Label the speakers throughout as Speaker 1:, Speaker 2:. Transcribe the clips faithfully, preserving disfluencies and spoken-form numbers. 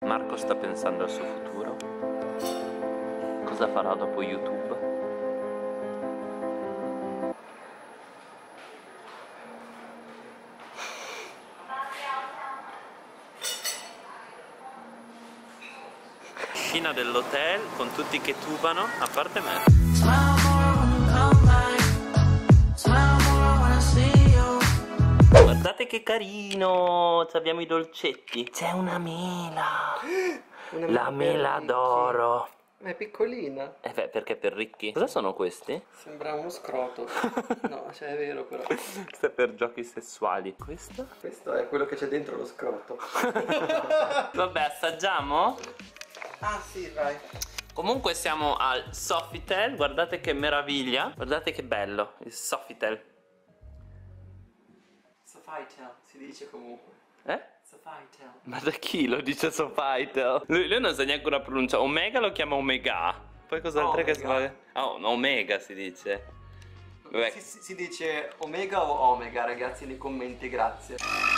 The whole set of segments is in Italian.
Speaker 1: Marco sta pensando al suo futuro. Cosa farà dopo YouTube? Piscina dell'hotel con tutti che tubano, a parte me. Guardate che carino, abbiamo i dolcetti. C'è una mela. Una La mela d'oro.
Speaker 2: Ma è piccolina.
Speaker 1: Eh beh, perché per ricchi. Cosa sono questi?
Speaker 2: Sembra uno scroto. No, cioè è vero però.
Speaker 1: Questo è per giochi sessuali. Questo?
Speaker 2: Questo è quello che c'è dentro lo scroto.
Speaker 1: Vabbè, assaggiamo?
Speaker 2: Ah sì, vai.
Speaker 1: Comunque siamo al Sofitel. Guardate che meraviglia. Guardate che bello, il Sofitel.
Speaker 2: Sofitel, si dice comunque.
Speaker 1: Eh?
Speaker 2: Sofitel.
Speaker 1: Ma da chi lo dice Sofitel? Lui, lui non sa neanche una pronuncia. Omega lo chiama Omega. Poi cos'altro che si fa? Oh, Omega si dice.
Speaker 2: Si, si, si dice Omega o Omega, ragazzi, nei commenti, grazie.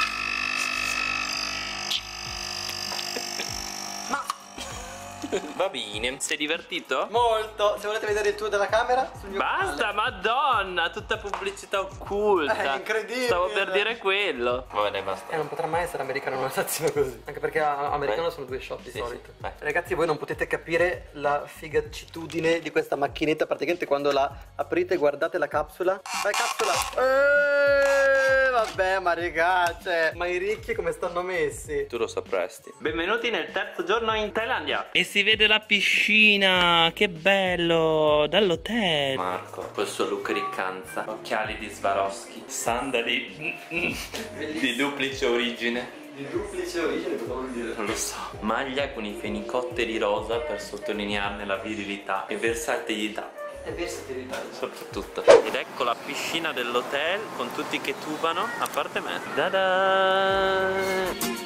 Speaker 1: Va bene, sei divertito?
Speaker 2: Molto. Se volete vedere il tour della camera sul mio
Speaker 1: Basta,
Speaker 2: canale.
Speaker 1: Madonna, tutta pubblicità occulta.
Speaker 2: È incredibile.
Speaker 1: Stavo per dire quello. Vabbè, dai, basta.
Speaker 2: Eh, non potrà mai essere americano una tazzina così. Anche perché a- americano
Speaker 1: Vai.
Speaker 2: sono due shot di
Speaker 1: Sì,
Speaker 2: solito.
Speaker 1: sì, vai.
Speaker 2: Ragazzi, voi non potete capire la figacitudine di questa macchinetta. Praticamente quando la aprite, guardate la capsula. Vai capsula. Eeeh, vabbè, ma raga, cioè, ma i ricchi come stanno messi?
Speaker 1: Tu lo sapresti. Benvenuti nel terzo giorno in Thailandia. E si vede la piscina. Che bello. Dall'hotel. Marco, col suo look riccanza. Occhiali di Swarovski. Sandali di duplice origine.
Speaker 2: Di duplice origine cosa vuol dire?
Speaker 1: Non lo so. Maglia con i fenicotteri rosa per sottolinearne la virilità e versatilità.
Speaker 2: È versatilità.
Speaker 1: Soprattutto. Ed ecco la piscina dell'hotel con tutti che tubano, a parte me. Da-da!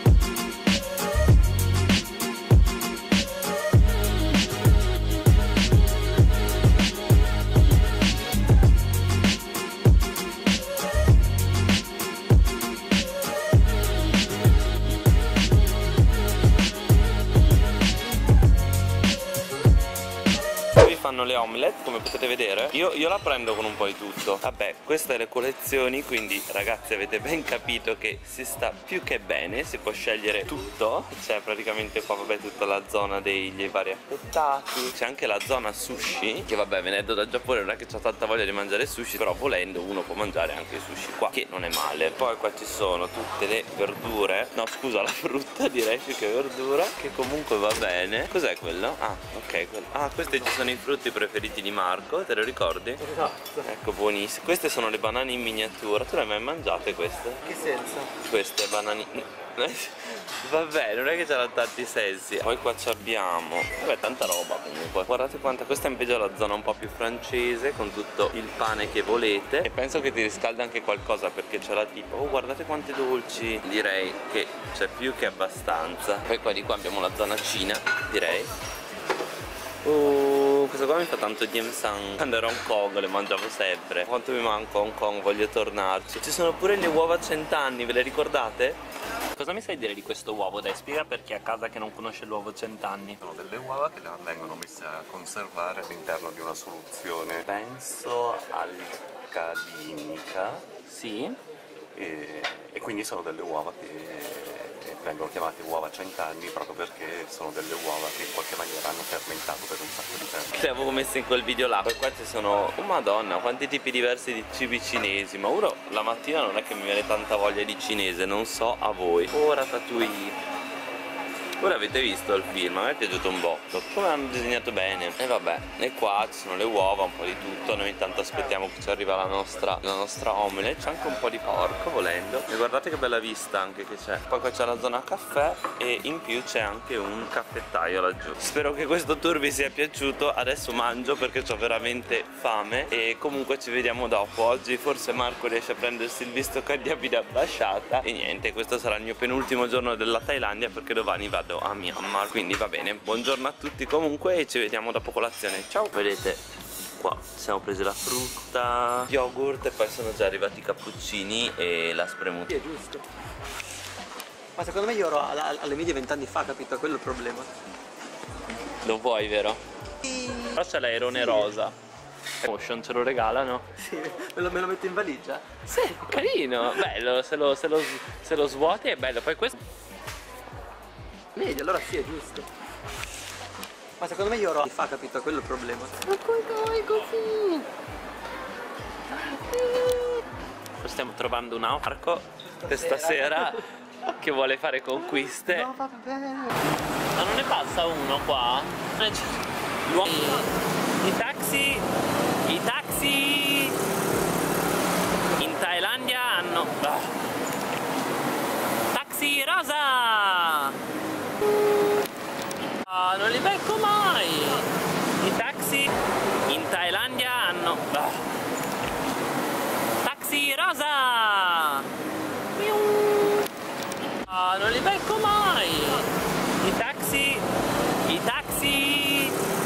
Speaker 1: Fanno le omelette, come potete vedere. Io, io la prendo con un po' di tutto. Vabbè, queste le collezioni, quindi ragazzi avete ben capito che si sta più che bene, si può scegliere tutto. C'è praticamente qua, vabbè, tutta la zona degli vari affettati. C'è anche la zona sushi, che vabbè, venendo dal Giappone non è che ho tanta voglia di mangiare sushi, però volendo uno può mangiare anche il sushi qua, che non è male. Poi qua ci sono tutte le verdure, no scusa, la frutta direi più che verdura, che comunque va bene. Cos'è quello? Ah, ok, quello. Ah, questi ci sono i frutti preferiti di Marco, te lo ricordi?
Speaker 2: Esatto.
Speaker 1: Ecco, buonissime. Queste sono le banane in miniatura. Tu le hai mai mangiate queste?
Speaker 2: Che senso?
Speaker 1: Queste banane. Vabbè, non è che c'erano tanti sensi. Poi qua ci abbiamo, vabbè, tanta roba comunque. Guardate quanta, questa è invece la zona un po' più francese, con tutto il pane che volete. E penso che ti riscalda anche qualcosa, perché c'era tipo, oh guardate quanti dolci. Direi che c'è più che abbastanza. Poi qua di qua abbiamo la zona Cina, direi. Uh, questo qua mi fa tanto Diem San. Quando ero a Hong Kong le mangiavo sempre. Quanto mi manca Hong Kong, voglio tornarci. Ci sono pure le uova a cent'anni, ve le ricordate? Cosa mi sai dire di questo uovo? Dai, spiega per chi a casa che non conosce l'uovo cent'anni.
Speaker 3: Sono delle uova che vengono messe a conservare all'interno di una soluzione, penso alcalinica.
Speaker 1: Sì.
Speaker 3: E, e quindi sono delle uova che vengono chiamate uova cent'anni proprio perché sono delle uova che in qualche maniera hanno fermentato per un sacco di tempo.
Speaker 1: Le avevo messe in quel video là. Poi qua ci sono, oh madonna, quanti tipi diversi di cibi cinesi. Ma ora la mattina non è che mi viene tanta voglia di cinese, non so a voi. Oh, ratatouille. Ora avete visto il film, a me è piaciuto un botto. Come hanno disegnato bene. E vabbè, e qua ci sono le uova, un po' di tutto. Noi intanto aspettiamo che ci arriva la nostra, la nostra omelette. C'è anche un po' di porco volendo. E guardate che bella vista anche che c'è. Poi qua c'è la zona caffè e in più c'è anche un caffettaio laggiù. Spero che questo tour vi sia piaciuto. Adesso mangio perché ho veramente fame. E comunque ci vediamo dopo. Oggi forse Marco riesce a prendersi il visto cardiaco da ambasciata. E niente, questo sarà il mio penultimo giorno della Thailandia, perché domani vado a Myanmar. Quindi va bene, buongiorno a tutti comunque e ci vediamo dopo colazione. Ciao. Vedete qua ci siamo presi la frutta, yogurt, e poi sono già arrivati i cappuccini e la spremuta.
Speaker 2: Sì, è giusto. Ma secondo me io ero alla- alle medie vent'anni fa, capito? Quello è il problema.
Speaker 1: Lo vuoi, vero?
Speaker 2: Sì.
Speaker 1: Però c'è l'airone rosa. Motion ce lo regalano?
Speaker 2: Sì, me lo, me lo metto in valigia?
Speaker 1: Sì, carino, bello, se lo, se lo, se lo svuoti è bello. Poi questo...
Speaker 2: Meglio, allora sì, è giusto. Ma secondo me io ero fa, capito? Quello è il problema.
Speaker 1: Ma come fai così? Stiamo trovando un Marco questa sera che vuole fare conquiste.
Speaker 2: No, va bene.
Speaker 1: Ma non ne passa uno qua? I taxi, i taxi in Thailandia hanno... Taxi rosa! Ah, non li becco mai! I taxi in Thailandia hanno... Taxi rosa! Ah, non li becco mai! I taxi... I taxi...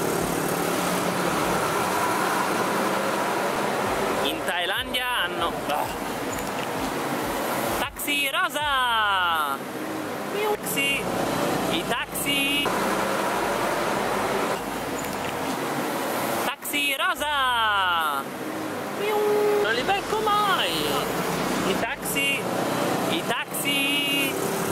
Speaker 1: in Thailandia hanno... Taxi rosa! Taxi... I taxi... Taxi rosa! Non li becco mai! I taxi... I taxi...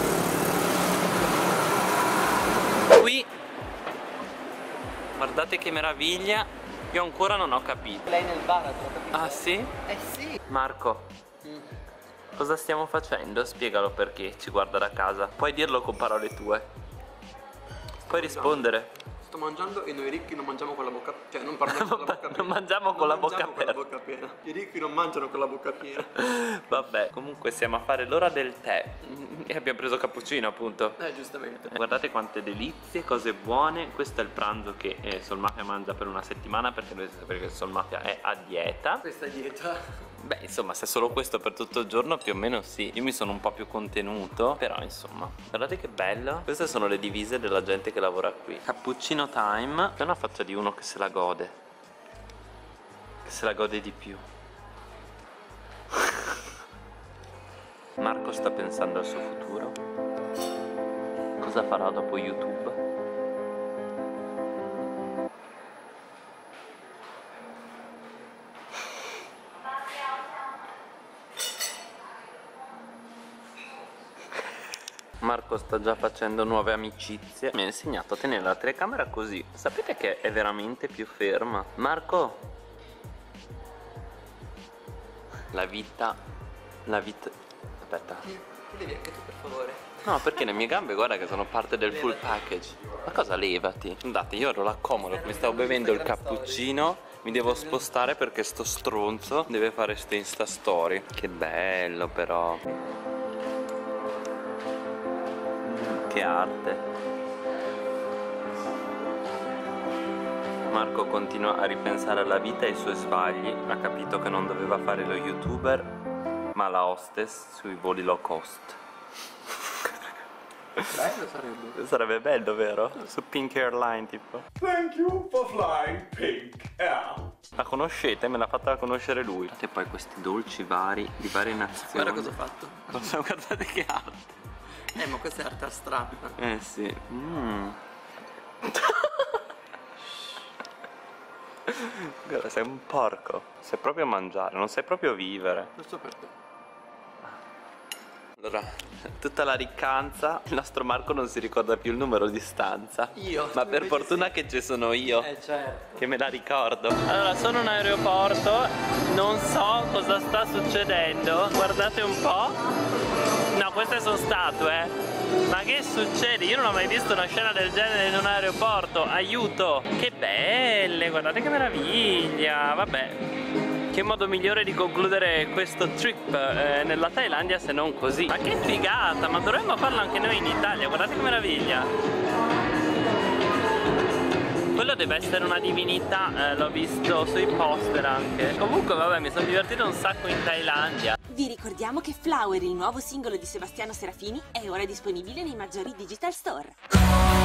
Speaker 1: Qui... Guardate che meraviglia! Io ancora non ho capito.
Speaker 2: Lei nel baratro, capito?
Speaker 1: Ah sì?
Speaker 2: Eh sì.
Speaker 1: Marco,
Speaker 2: Mm.
Speaker 1: cosa stiamo facendo? Spiegalo perché ci guarda da casa. Puoi dirlo con parole tue. Puoi rispondere.
Speaker 2: Sto mangiando e noi ricchi non mangiamo con la bocca... Cioè non parliamo con la bocca piena.
Speaker 1: Non mangiamo con la bocca
Speaker 2: mangiamo con la
Speaker 1: aperta.
Speaker 2: bocca piena. I ricchi non mangiano con la bocca piena.
Speaker 1: Vabbè, comunque siamo a fare l'ora del tè. E abbiamo preso cappuccino appunto.
Speaker 2: Eh, giustamente.
Speaker 1: Guardate quante delizie, cose buone. Questo è il pranzo che eh, Solmafia mangia per una settimana, perché dovete sapere che Solmafia è a dieta.
Speaker 2: Questa è dieta.
Speaker 1: Beh, insomma, se è solo questo per tutto il giorno, più o meno sì. Io mi sono un po' più contenuto, però insomma, guardate che bello. Queste sono le divise della gente che lavora qui. Cappuccino time. C'è una faccia di uno che se la gode. Che se la gode di più. Marco sta pensando al suo futuro. Cosa farà dopo YouTube? Marco sta già facendo nuove amicizie. Mi ha insegnato a tenere la telecamera così. Sapete che è veramente più ferma. Marco, la vita, la vita, aspetta.
Speaker 2: Ti levi anche tu, per favore.
Speaker 1: No, perché le mie gambe guarda che sono parte del full package. Ma cosa levati? Guardate, io ero là comodo, mi stavo bevendo il cappuccino. Mi devo spostare perché sto stronzo deve fare ste Insta story. Che bello però. Che arte. Marco continua a ripensare alla vita e ai suoi sbagli. Ha capito che non doveva fare lo youtuber, ma la hostess sui voli low cost.
Speaker 2: Bello sarebbe.
Speaker 1: Sarebbe bello, vero? Su Pink Airline tipo.
Speaker 4: Thank you for flying Pink Air.
Speaker 1: La conoscete? Me l'ha fatta conoscere lui. E poi questi dolci vari di varie nazioni.
Speaker 2: Guarda cosa ho fatto.
Speaker 1: Cosa, guardate che arte.
Speaker 2: Eh, ma questa è arte astratta.
Speaker 1: Eh sì. Mm. Guarda, sei un porco. Sai proprio mangiare, non sai proprio vivere.
Speaker 2: Lo so per te.
Speaker 1: Allora, tutta la riccanza, il nostro Marco non si ricorda più il numero di stanza.
Speaker 2: Io?
Speaker 1: Ma per
Speaker 2: Invece
Speaker 1: fortuna
Speaker 2: sì.
Speaker 1: che ci sono io.
Speaker 2: Eh, certo.
Speaker 1: Che me la ricordo. Allora, sono in aeroporto, non so cosa sta succedendo. Guardate un po'. No, queste sono statue. Ma che succede? Io non ho mai visto una scena del genere in un aeroporto. Aiuto! Che belle, guardate che meraviglia. Vabbè. Che modo migliore di concludere questo trip eh, nella Thailandia se non così? Ma che figata! Ma dovremmo farlo anche noi in Italia, guardate che meraviglia! Quello deve essere una divinità, eh, l'ho visto sui poster anche. Comunque vabbè, mi sono divertito un sacco in Thailandia.
Speaker 5: Vi ricordiamo che Flower, il nuovo singolo di Sebastiano Serafini, è ora disponibile nei maggiori digital store.